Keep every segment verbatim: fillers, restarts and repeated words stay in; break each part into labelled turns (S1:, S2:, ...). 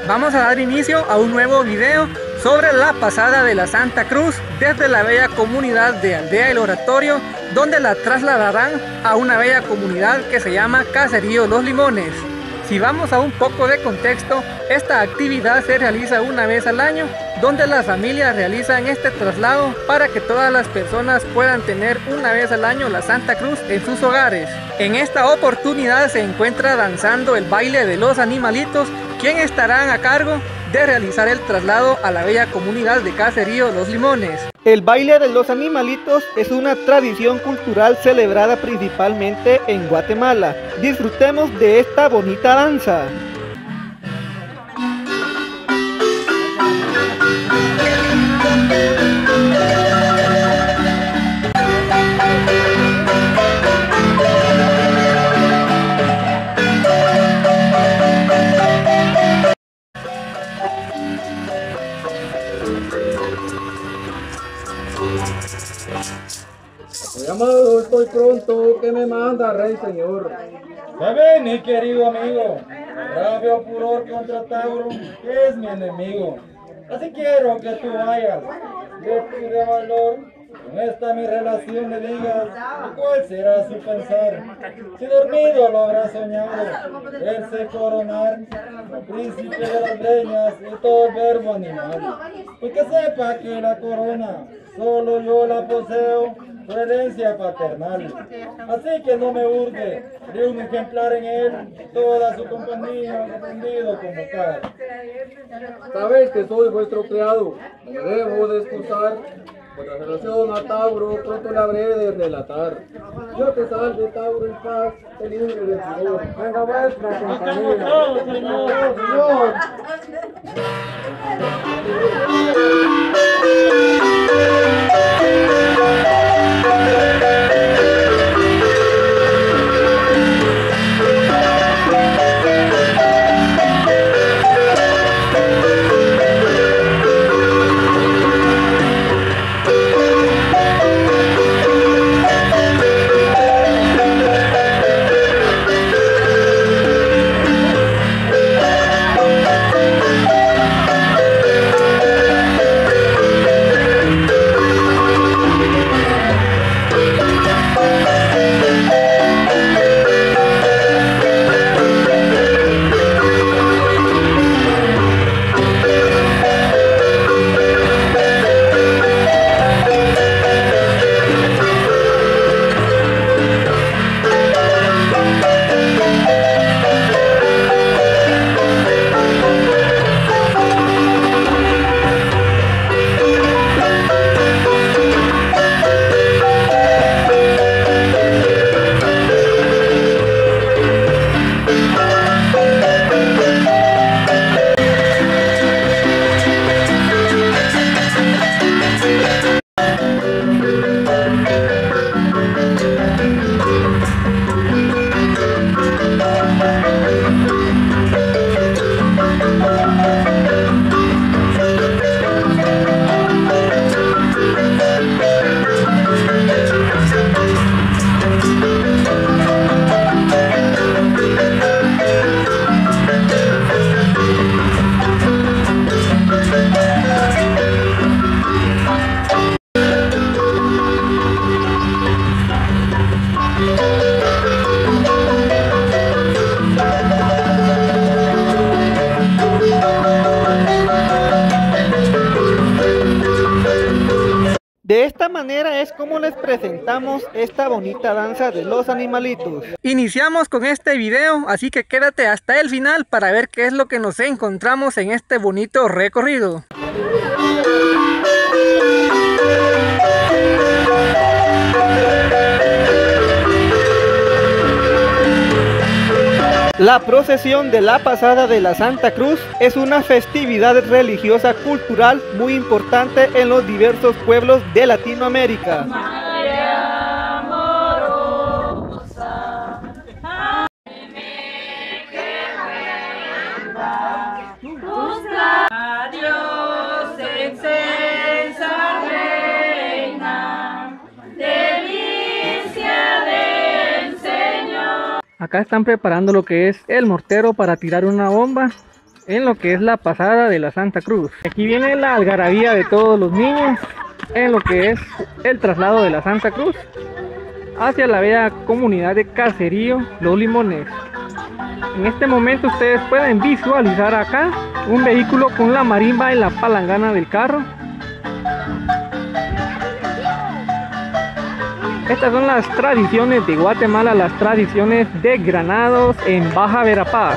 S1: Vamos a dar inicio a un nuevo video sobre la pasada de la Santa Cruz desde la bella comunidad de Aldea El Oratorio, donde la trasladarán a una bella comunidad que se llama Caserío Los Limones. Si vamos a un poco de contexto, esta actividad se realiza una vez al año, donde las familias realizan este traslado para que todas las personas puedan tener una vez al año la Santa Cruz en sus hogares. En esta oportunidad se encuentra danzando el baile de los animalitos, quien estarán a cargo de realizar el traslado a la bella comunidad de Caserío Los Limones. El baile de los animalitos es una tradición cultural celebrada principalmente en Guatemala. Disfrutemos de esta bonita danza.
S2: Llamado, estoy pronto, que me manda Rey Señor.
S3: ¿Sabe, mi querido amigo? Rabio furor contra Tauro, que es mi enemigo. Así quiero que tú vayas, yo pide valor. Con esta mi relación le digas, ¿y cuál será su pensar? Si dormido lo habrá soñado, verse coronar, el príncipe de las leñas y todo el verbo animal. Y que sepa que la corona, solo yo la poseo, por herencia paternal. Así que no me urge de un ejemplar en él, toda su compañía aprendido como tal.
S2: Sabéis que soy vuestro criado, no me debo de excusar. Vuestra relación a Tauro pronto la habré de relatar. Yo te salve, Tauro, en paz, te libre del furor. Venga vuestra compañía.
S3: ¡Señor, señor!
S2: ¡Señor!
S1: De esta manera es como les presentamos esta bonita danza de los animalitos. Iniciamos con este video, así que quédate hasta el final para ver qué es lo que nos encontramos en este bonito recorrido. La procesión de la pasada de la Santa Cruz es una festividad religiosa cultural muy importante en los diversos pueblos de Latinoamérica.
S4: María amorosa, tus labios excelsa reina, delicia del Señor.
S1: Acá están preparando lo que es el mortero para tirar una bomba en lo que es la pasada de la Santa Cruz. Aquí viene la algarabía de todos los niños en lo que es el traslado de la Santa Cruz hacia la bella comunidad de Caserío Los Limones. En este momento ustedes pueden visualizar acá un vehículo con la marimba en la palangana del carro. Estas son las tradiciones de Guatemala, las tradiciones de Granados en Baja Verapaz.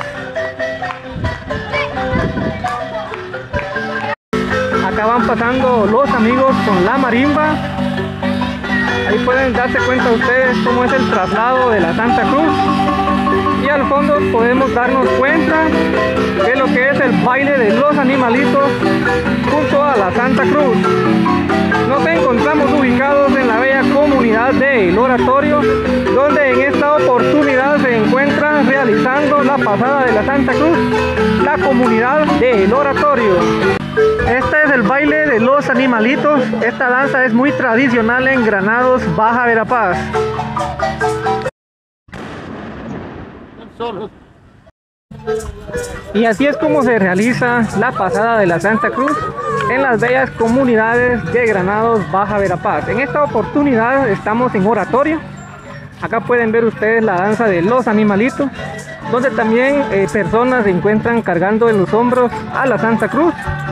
S1: Acá van pasando los amigos con la marimba. Ahí pueden darse cuenta ustedes cómo es el traslado de la Santa Cruz. Y al fondo podemos darnos cuenta de lo que es el baile de los animalitos junto a la Santa Cruz. Nos encontramos ubicados en la bella comunidad de El Oratorio, donde en esta oportunidad se encuentra realizando la pasada de la Santa Cruz la comunidad de El Oratorio. Este es el baile de los animalitos. Esta danza es muy tradicional en Granados, Baja Verapaz. Y así es como se realiza la pasada de la Santa Cruz en las bellas comunidades de Granados, Baja Verapaz. En esta oportunidad estamos en Oratorio. Acá pueden ver ustedes la danza de los animalitos, donde también eh, personas se encuentran cargando en los hombros a la Santa Cruz.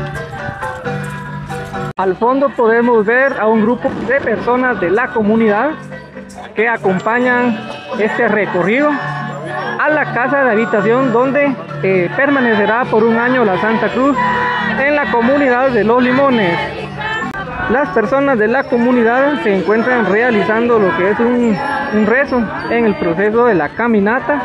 S1: Al fondo podemos ver a un grupo de personas de la comunidad que acompañan este recorrido a la casa de habitación donde eh, permanecerá por un año la Santa Cruz en la comunidad de Los Limones. Las personas de la comunidad se encuentran realizando lo que es un, un rezo en el proceso de la caminata.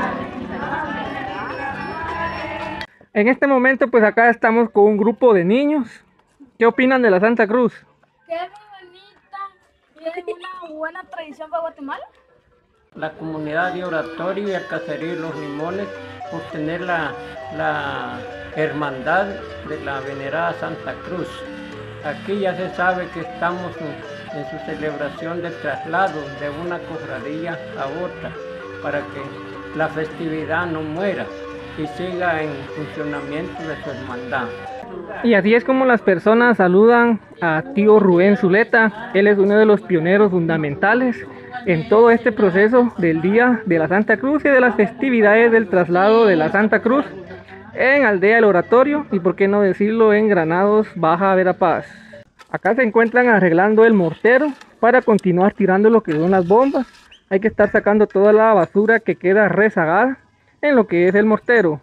S1: En este momento pues acá estamos con un grupo de niños. ¿Qué opinan de la Santa Cruz?
S5: Que es muy bonita y es una buena tradición para Guatemala.
S6: La comunidad de Oratorio y el caserío Los Limones por tener la, la hermandad de la venerada Santa Cruz. Aquí ya se sabe que estamos en, en su celebración del traslado de una cofradía a otra para que la festividad no muera y siga en funcionamiento de su hermandad.
S1: Y así es como las personas saludan a tío Rubén Zuleta. Él es uno de los pioneros fundamentales en todo este proceso del Día de la Santa Cruz y de las festividades del traslado de la Santa Cruz en Aldea El Oratorio y por qué no decirlo en Granados, Baja Verapaz. Acá se encuentran arreglando el mortero para continuar tirando lo que son las bombas. Hay que estar sacando toda la basura que queda rezagada en lo que es el mortero.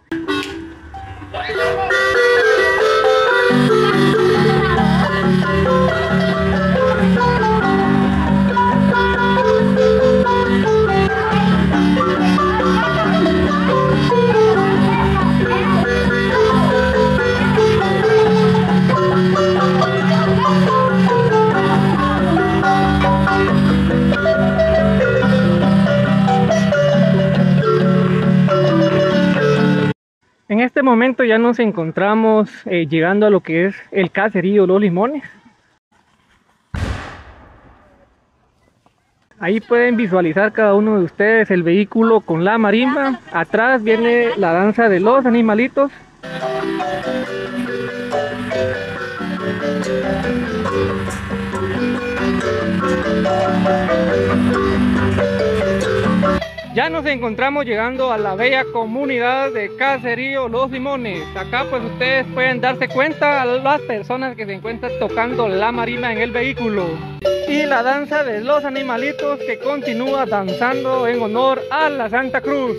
S1: En este momento ya nos encontramos eh, llegando a lo que es el caserío Los Limones. Ahí pueden visualizar cada uno de ustedes el vehículo con la marimba. Atrás viene la danza de los animalitos. Ya nos encontramos llegando a la bella comunidad de Caserío Los Limones. Acá pues ustedes pueden darse cuenta a las personas que se encuentran tocando la marimba en el vehículo. Y la danza de los animalitos que continúa danzando en honor a la Santa Cruz.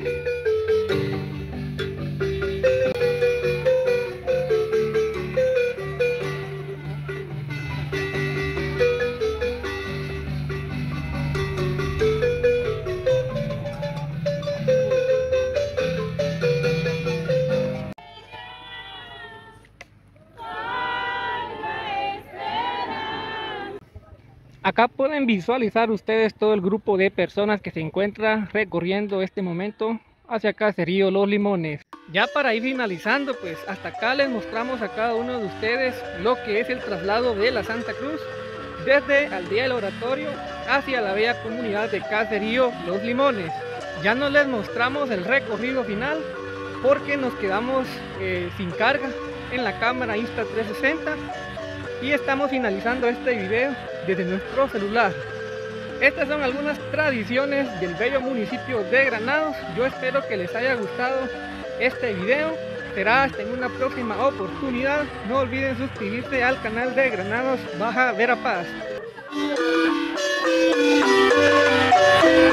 S1: Acá pueden visualizar ustedes todo el grupo de personas que se encuentra recorriendo este momento hacia Caserío Los Limones. Ya para ir finalizando, pues hasta acá les mostramos a cada uno de ustedes lo que es el traslado de la Santa Cruz desde Aldea El Oratorio hacia la bella comunidad de Caserío Los Limones. Ya no les mostramos el recorrido final porque nos quedamos eh, sin carga en la cámara Insta trescientos sesenta y estamos finalizando este video desde nuestro celular. Estas son algunas tradiciones del bello municipio de Granados. Yo espero que les haya gustado este video. Será hasta en una próxima oportunidad. No olviden suscribirse al canal de Granados Baja Verapaz.